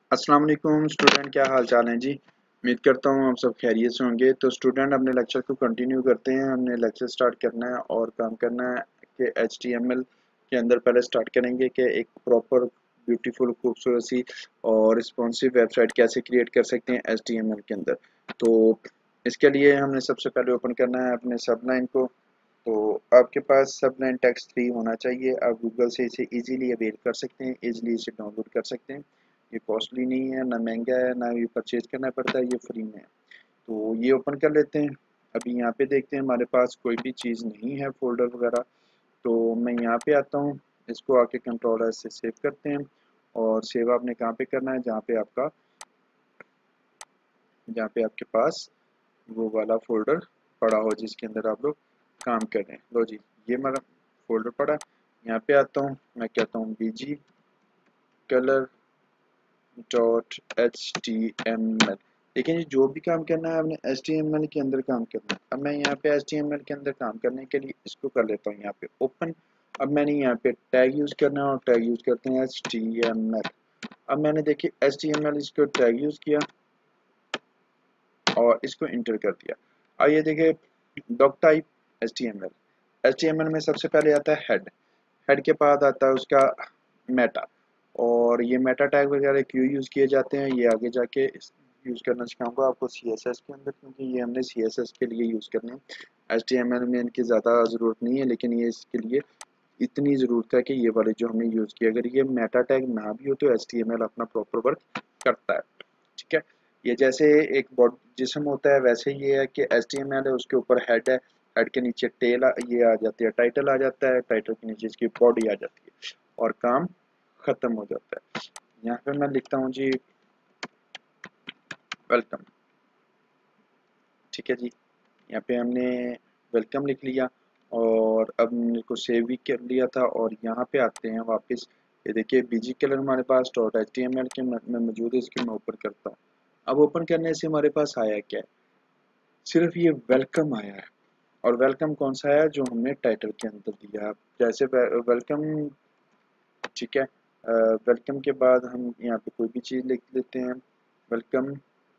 अस्सलाम वालेकुम स्टूडेंट, क्या हाल चाल हैं जी। उम्मीद करता हूँ आप सब खैरियत से होंगे। तो स्टूडेंट, अपने लेक्चर को कंटिन्यू करते हैं। हमने लेक्चर स्टार्ट करना है और काम करना है कि HTML के अंदर पहले स्टार्ट करेंगे कि एक प्रॉपर ब्यूटीफुल खूबसूरत सी और रिस्पॉन्सिव वेबसाइट कैसे क्रिएट कर सकते हैं HTML के अंदर। तो इसके लिए हमने सबसे पहले ओपन करना है अपने सबलाइन को। तो आपके पास सबलाइन टेक्स्ट 3 होना चाहिए। आप गूगल से इसे इजीली अवेल कर सकते हैं, इजीली इसे डाउनलोड कर सकते हैं। ये कॉस्टली नहीं है, ना महंगा है, ना ये परचेज करना पड़ता है, ये फ्री में है। तो ये ओपन कर लेते हैं। अभी यहाँ पे देखते हैं हमारे पास कोई भी चीज़ नहीं है, फोल्डर वगैरह। तो मैं यहाँ पे आता हूँ, इसको आके कंट्रोल एस से सेव करते हैं। और सेव आपने कहाँ पे करना है, जहाँ पे आपके पास वो वाला फोल्डर पड़ा हो जिसके अंदर आप लोग काम कर रहे हैं। लो जी, ये मेरा फोल्डर पड़ा। यहाँ पे आता हूँ, मैं कहता हूँ BG कलर .html। लेकिन ये जो भी काम करना है आपने HTML के अंदर काम करना है। अब मैं यहाँ पे HTML के अंदर काम करने के लिए इसको कर लेता हूँ यहाँ पे ओपन। अब मैंने यहाँ पे टैग यूज़ करना है और टैग यूज़ करते हैं HTML। अब मैंने देखिए HTML इसको टैग यूज़ किया और इसको इंटर कर दिया। अब ये देखिए डॉक टाइप HTML। HTML में सबसे पहले आता है हेड। हेड के बाद आता है उसका मेटा। और ये मेटा टैग वगैरह क्यों यूज़ किए जाते हैं ये आगे जाके यूज़ करना सिखाऊंगा आपको CSS के अंदर, क्योंकि ये हमने CSS के लिए यूज़ करने हैं। HTML में इनकी ज़्यादा ज़रूरत नहीं है, लेकिन ये इसके लिए इतनी ज़रूरत है कि ये वाले जो हमने यूज़ किया, अगर ये मेटा टैग ना भी हो तो HTML अपना प्रॉपर वर्क करता है। ठीक है, ये जैसे एक बॉडी जिस्म होता है, वैसे ये है कि HTML है, उसके ऊपर हेड है, हेड के नीचे टेल ये आ जाती है, टाइटल आ जाता है, टाइटल के नीचे इसकी बॉडी आ जाती है और काम ख़त्म हो जाता है। यहाँ पे मैं लिखता हूँ जी वेलकम। ठीक है जी, यहाँ पे हमने वेलकम लिख लिया और अब हमने को सेव भी कर लिया था। और यहाँ पे आते हैं वापस। ये देखिए BG कलर हमारे पास .html के में मौजूद है, इसके मैं ओपन करता हूँ। अब ओपन करने से हमारे पास आया क्या है, सिर्फ ये वेलकम आया है। और वेलकम कौन सा है, जो हमने टाइटल के अंदर दिया। जैसे वेलकम, ठीक है। वेलकम के बाद हम यहाँ पे कोई भी चीज़ लिख लेते हैं, वेलकम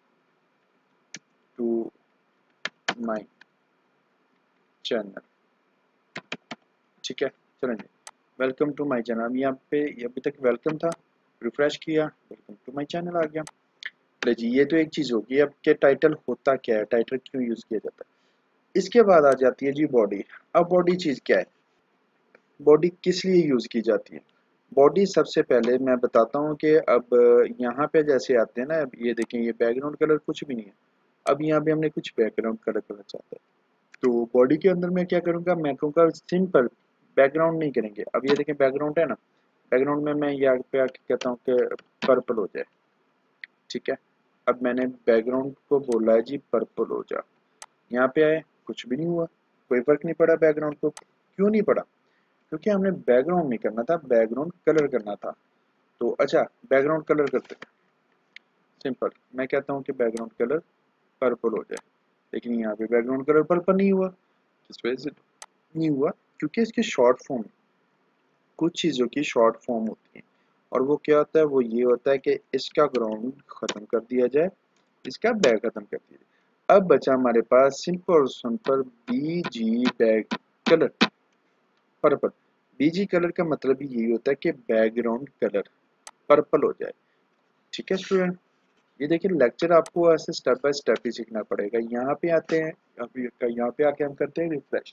टू माय चैनल। ठीक है, चलें जी, वेलकम टू माय चैनल। अब यहाँ पे अभी तक वेलकम था, रिफ्रेश किया, वेलकम टू माय चैनल आ गया। ले जी, ये तो एक चीज़ होगी। अब के टाइटल होता क्या है, टाइटल क्यों यूज़ किया जाता है। इसके बाद आ जाती है जी बॉडी। अब बॉडी चीज़ क्या है, बॉडी किस लिए यूज़ की जाती है। बॉडी सबसे पहले मैं बताता हूँ कि अब यहाँ पे जैसे आते हैं ना, अब ये देखें, ये बैकग्राउंड कलर कुछ भी नहीं है। अब यहाँ पे हमने कुछ बैकग्राउंड कलर करना चाहते हैं, तो बॉडी के अंदर मैं क्या करूँगा, मैं कहूँगा सिंपल बैकग्राउंड नहीं करेंगे। अब ये देखें बैकग्राउंड है ना, बैकग्राउंड में मैं यहाँ पे आके कहता हूँ कि पर्पल हो जाए। ठीक है, अब मैंने बैकग्राउंड को बोला है जी पर्पल हो जा। यहाँ पे आए, कुछ भी नहीं हुआ, कोई फर्क नहीं पड़ा बैकग्राउंड को। क्यों नहीं पड़ा, क्योंकि हमने बैकग्राउंड नहीं करना था, बैकग्राउंड कलर करना था। तो अच्छा, बैकग्राउंड कलर करते हैं सिंपल। मैं कहता हूँ कि बैकग्राउंड कलर पर्पल हो जाए, लेकिन यहाँ पे बैकग्राउंड कलर पर्पल नहीं हुआ। किस वजह से नहीं हुआ, क्योंकि इसकी शॉर्ट फॉर्म, कुछ चीज़ों की शॉर्ट फॉर्म होती है। और वो क्या होता है, वो ये होता है कि इसका ग्राउंड ख़त्म कर दिया जाए, इसका बैक ख़त्म कर दिया जाए। अब बचा हमारे पास सिंपल और simple BG back colour purple. BG colour का मतलब ही यही होता है कि बैकग्राउंड कलर पर्पल हो जाए। ठीक है स्टूडेंट, ये देखिए लेक्चर आपको ऐसे स्टेप बाय स्टेप ही सीखना पड़ेगा। यहाँ पे आते हैं, अभी यहाँ पे आके हम करते हैं रिफ्रेश।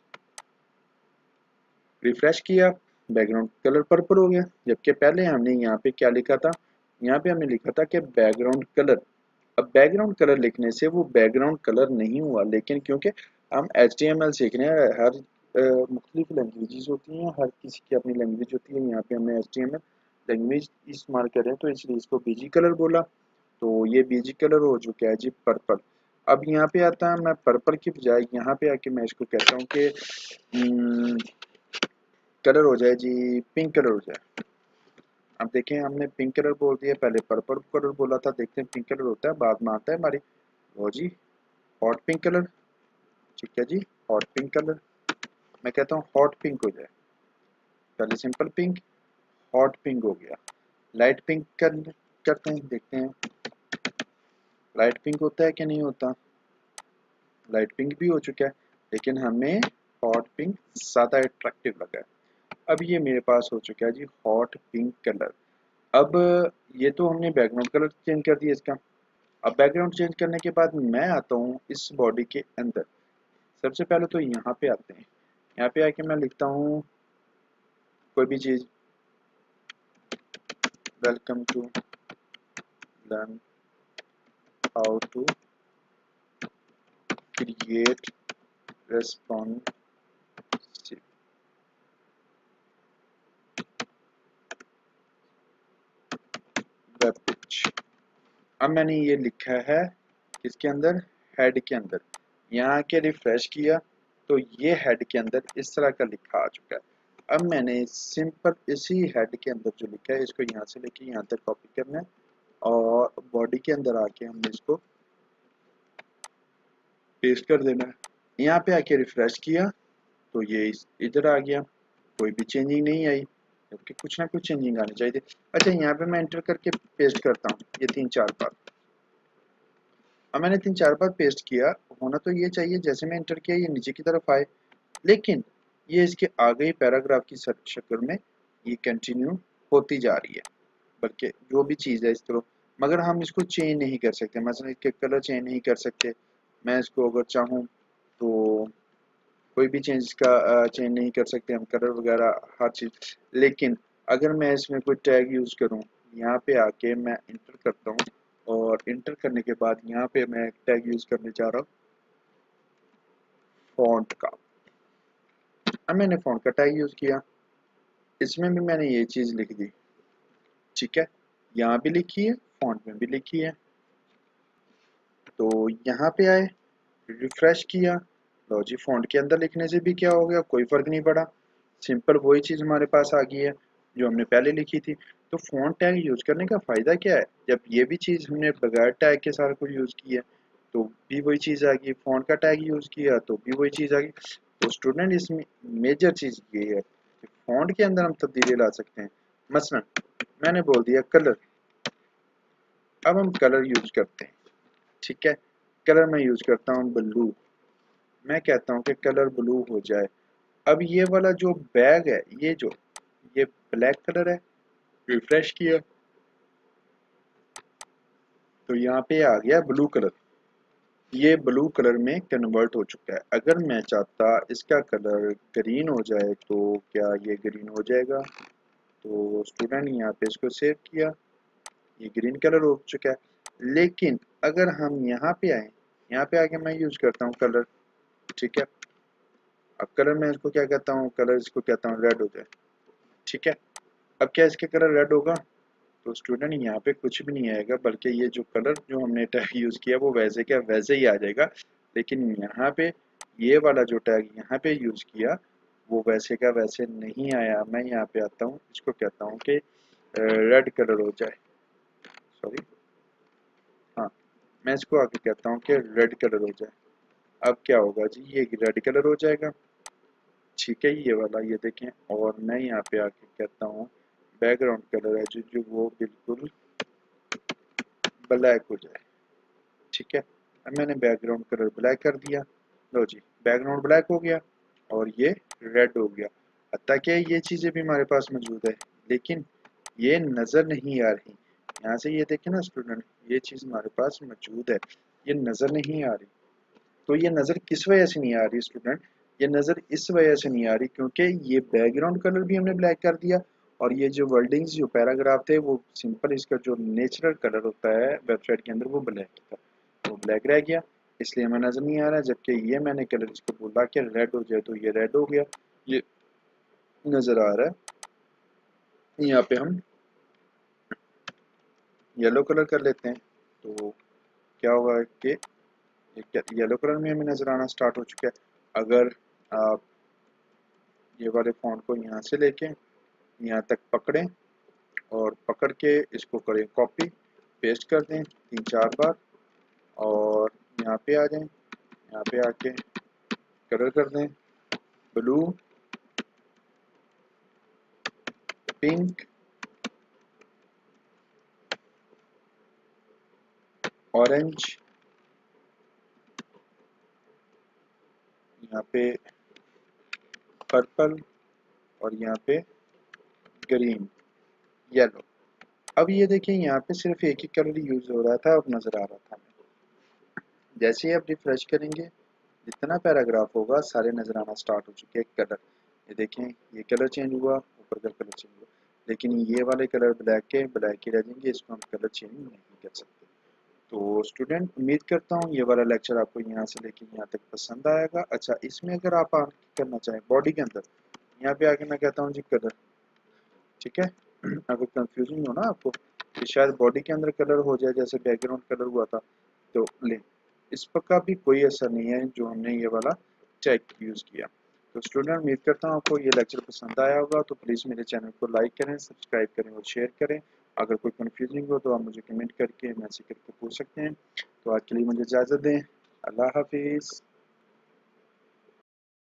रिफ्रेश किया, बैकग्राउंड कलर पर्पल हो गया, जबकि पहले हमने यहाँ पे क्या लिखा था, यहाँ पे हमने लिखा था कि बैकग्राउंड कलर। अब बैकग्राउंड कलर लिखने से वो बैकग्राउंड कलर नहीं हुआ, लेकिन क्योंकि हम HTML सीख रहे हैं, हर मुख्तलिफ लैंग्वेजेस होती हैं, हर किसी की अपनी लैंग्वेज होती है। यहाँ पे हमने HTML लैंग्वेज इस्तेमाल कर रहे हैं, तो इसलिए इसको BG कलर बोला। तो ये BG कलर हो चुका है जी पर्पल। अब यहाँ पे आता है, मैं पर्पल की बजाय यहाँ पे आके मैं इसको कहता हूँ कि कलर हो जाए जी पिंक कलर हो जाए। अब देखें, हमने पिंक कलर बोल दिया, पहले पर्पल कलर बोला था। देखते हैं पिंक कलर होता है, बाद में आता है हमारी वो जी हॉट पिंक कलर। ठीक है जी, हॉट पिंक कलर। मैं कहता हूँ हॉट पिंक हो जाए, पहले सिंपल पिंक, हॉट पिंक हो गया, लाइट पिंक करते हैं, देखते हैं लाइट पिंक होता है कि नहीं होता। लाइट पिंक भी हो चुका है, लेकिन हमें हॉट पिंक ज़्यादा अट्रैक्टिव लगा है। अब ये मेरे पास हो चुका है जी हॉट पिंक कलर। अब ये तो हमने बैकग्राउंड कलर चेंज कर दिया इसका। अब बैकग्राउंड चेंज करने के बाद मैं आता हूँ इस बॉडी के अंदर। सबसे पहले तो यहाँ पे आते हैं, यहाँ पे आके मैं लिखता हूँ कोई भी चीज़, welcome to learn how to create responsive web page. अब मैंने ये लिखा है किसके अंदर, हेड के अंदर। यहाँ के रिफ्रेश किया तो ये हेड के अंदर इस तरह का लिखा आ चुका है। अब मैंने सिंपल इसी हेड के अंदर जो लिखा है इसको यहाँ से लेके यहाँ तक कॉपी करना है और बॉडी के अंदर आके हमने इसको पेस्ट कर देना है। यहाँ पे आके रिफ्रेश किया तो ये इधर आ गया, कोई भी चेंजिंग नहीं आई, जबकि कुछ ना कुछ चेंजिंग आनी चाहिए। अच्छा यहाँ पे मैं एंटर करके पेस्ट करता हूँ ये 3-4 बार। अब मैंने 3-4 बार पेस्ट किया, होना तो ये चाहिए जैसे मैं एंटर किया ये नीचे की तरफ आए, लेकिन ये इसके आगे ही पैराग्राफ की शक्ल में ये कंटिन्यू होती जा रही है। बल्कि जो भी चीज़ है इस तरह, मगर हम इसको चेंज नहीं कर सकते। मसलन इसके कलर चेंज नहीं कर सकते। मैं इसको अगर चाहूँ तो कोई भी चेंज इसका चेंज नहीं कर सकते हम, कलर वगैरह हर चीज़। लेकिन अगर मैं इसमें कोई टैग यूज़ करूँ, यहाँ पे आके मैं इंटर करता हूँ और इंटर करने के बाद यहाँ पे मैं टैग यूज़ करने जा रहा हूँ फॉन्ट का। अब मैंने फॉन्ट का टैग यूज़ किया, इसमें भी मैंने ये चीज़ लिख दी, ठीक है, यहाँ भी लिखी है, फॉन्ट में भी लिखी है। तो यहाँ पे आए, रिफ्रेश किया, लो जी फॉन्ट के अंदर लिखने से भी क्या हो गया, कोई फ़र्क नहीं पड़ा। सिंपल वही चीज़ हमारे पास आ गई है जो हमने पहले लिखी थी। तो फॉन्ट टैग यूज़ करने का फ़ायदा क्या है, जब ये भी चीज़ हमने बगैर टैग के सारा कुछ यूज़ की है तो भी वही चीज़ आ गई, फॉन्ट का टैग यूज़ किया तो भी वही चीज़ आ गई। तो स्टूडेंट इसमें मेजर चीज़ ये है कि फॉन्ट के अंदर हम तब्दीली ला सकते हैं। मसलन मैंने बोल दिया कलर, अब हम कलर यूज़ करते हैं, ठीक है। कलर मैं यूज़ करता हूँ ब्लू, मैं कहता हूँ कि कलर ब्लू हो जाए। अब ये वाला जो बैग है, ये ब्लैक कलर है, रिफ्रेश किया तो यहाँ पे आ गया ब्लू कलर, ये ब्लू कलर में कन्वर्ट हो चुका है। अगर मैं चाहता इसका कलर ग्रीन हो जाए तो क्या ये ग्रीन हो जाएगा। तो स्टूडेंट यहाँ पे इसको सेव किया, ये ग्रीन कलर हो चुका है। लेकिन अगर हम यहाँ पे आए, यहाँ पे आके मैं यूज करता हूँ कलर, ठीक है। अब कलर मैं इसको क्या कहता हूँ, कलर इसको कहता हूँ रेड हो जाए, ठीक है। अब क्या इसके कलर रेड होगा, तो स्टूडेंट यहाँ पे कुछ भी नहीं आएगा, बल्कि ये जो कलर जो हमने टैग यूज़ किया वो वैसे क्या वैसे ही आ जाएगा। लेकिन यहाँ पे ये वाला जो टैग यहाँ पे यूज़ किया वो वैसे का वैसे नहीं आया। मैं यहाँ पे आता हूँ, इसको कहता हूँ कि रेड कलर हो जाए, सॉरी, हाँ, मैं इसको आके कहता हूँ कि रेड कलर हो जाए। अब क्या होगा जी, ये रेड कलर हो जाएगा, ठीक है, ये वाला ये देखें। और मैं यहाँ पे आके कहता हूँ बैकग्राउंड कलर है जो वो बिल्कुल ब्लैक हो जाए, ठीक है। अब मैंने बैकग्राउंड कलर ब्लैक कर दिया, लो जी बैकग्राउंड ब्लैक हो गया और ये रेड हो गया। हत्ता कि ये चीज़ें भी हमारे पास मौजूद है, लेकिन ये नज़र नहीं आ रही। यहाँ से ये देखें ना स्टूडेंट, ये चीज़ हमारे पास मौजूद है, ये नज़र नहीं आ रही। तो ये नज़र किस वजह से नहीं आ रही स्टूडेंट, ये नज़र इस वजह से नहीं आ रही क्योंकि ये बैकग्राउंड कलर भी हमने ब्लैक कर दिया और ये जो वर्डिंग्स जो पैराग्राफ थे वो सिंपल इसका जो नेचुरल कलर होता है वेबसाइट के अंदर वो ब्लैक था, वो ब्लैक रह गया, इसलिए हमें नज़र नहीं आ रहा। जबकि ये मैंने कलर इसको बोला कि रेड हो जाए तो ये रेड हो गया, ये नज़र आ रहा है। यहाँ पे हम येलो कलर कर लेते हैं तो क्या होगा कि येलो कलर में हमें नज़र आना स्टार्ट हो चुका है। अगर आप ये वाले फॉन्ट को यहाँ से लेके यहाँ तक पकड़ें और पकड़ के इसको करें कॉपी, पेस्ट कर दें 3-4 बार और यहाँ पे आ जाएं, यहाँ पे आके कलर कर दें ब्लू, पिंक, ऑरेंज, यहाँ पे पर्पल और यहाँ पे ग्रीन, येलो। अब ये देखिए यहाँ पे सिर्फ एक ही कलर यूज हो रहा था, अब नजर आ रहा था। जैसे ही आप रिफ्रेश करेंगे जितना पैराग्राफ होगा सारे नजर आना स्टार्ट हो चुके हैं कलर। ये देखें ये कलर चेंज हुआ, ऊपर का कलर चेंज हुआ, लेकिन ये वाले कलर ब्लैक के ब्लैक ही रह जाएंगे, इसको हम कलर चेंज नहीं कर सकते। तो स्टूडेंट उम्मीद करता हूँ ये वाला लेक्चर आपको यहाँ से लेके यहाँ तक पसंद आएगा। अच्छा, इसमें अगर आप आगे करना चाहें बॉडी के अंदर, यहाँ पे आके मैं कहता हूँ जी कलर, ठीक है। अगर कंफ्यूजिंग हो ना आपको कि शायद बॉडी के अंदर कलर हो जाए जैसे बैकग्राउंड कलर हुआ था, तो ले इस पर का भी कोई असर नहीं है जो हमने ये वाला चेक यूज़ किया। तो स्टूडेंट उम्मीद करता हूँ आपको ये लेक्चर पसंद आया होगा, तो प्लीज़ मेरे चैनल को लाइक करें, सब्सक्राइब करें और शेयर करें। अगर कोई कन्फ्यूजिंग हो तो आप मुझे कमेंट करके मैसेज करके पूछ सकते हैं। तो आज के लिए मुझे इजाज़त दें। अल्लाह हाफिज़।